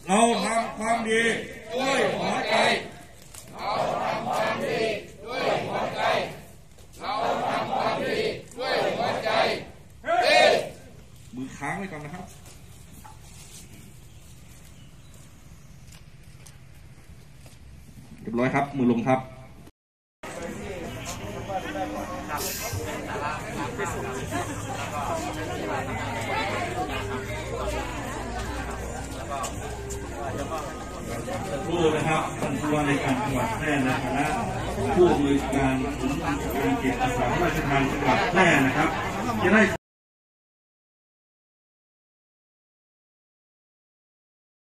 เราทำความดีด้วยหัวใจเราทำความดีด้วยหัวใจเราทำความดีด้วยหัวใจมือค้างไว้ก่อนนะครับเรียบร้อยครับมือลงครับผู้นะครับท่านผู้ว่าในการจังหวัดแพร่และคณะผู้อำนวยการศูนย์การเก็บอาสาพระราชทานจังหวัดแพร่นะครับจะได้